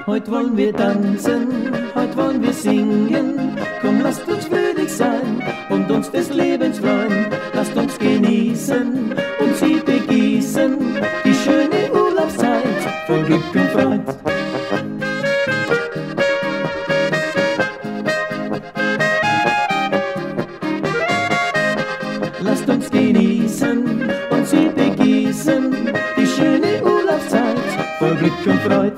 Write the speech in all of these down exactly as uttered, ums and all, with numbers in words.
Heut wollen wir tanzen, heut wollen wir singen. Komm, lasst uns fröhlich sein und uns des Lebens freuen. Lasst uns genießen und sie begießen, die schöne Urlaubszeit voll Glück und Freud. Lasst uns genießen und sie begießen, die schöne Urlaubszeit voll Glück und Freud.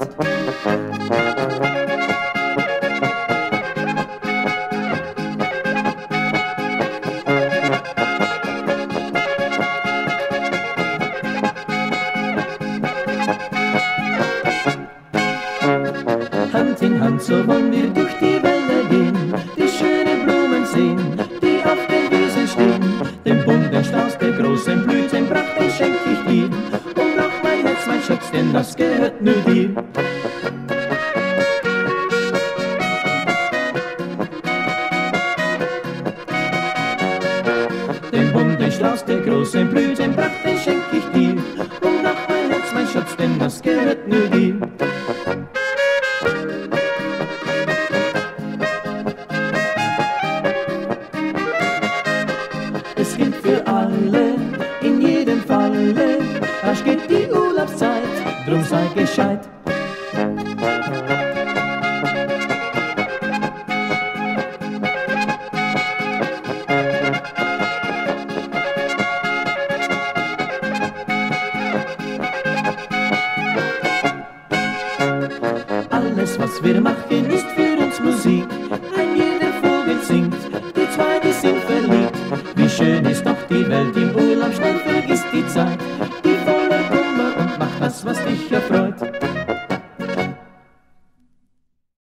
Hand in Hand, so wollen wir durch die Wälder gehen, die schönen Blumen sehen, die auf den Wiesen stehen. Den bunten Strauß der großen Blütenpracht, den schenk ich dir. Und auch mein Herz, mein Schatz, denn das gehört nur dir. Den bunten Strauß der großen Blütenpracht, den schenk ich dir. Und auch mein Herz, mein Schatz, denn das gehört nur dir. Es gilt für alle, in jedem Falle, rasch geht die Urlaubszeit, drum sei gescheit. Alles, was wir machen, ist für uns Musik. Ein jeder Vogel singt, die zwei, die sind verliebt. Wie schön ist doch die Welt im Urlaub, schnell vergisst die Zeit.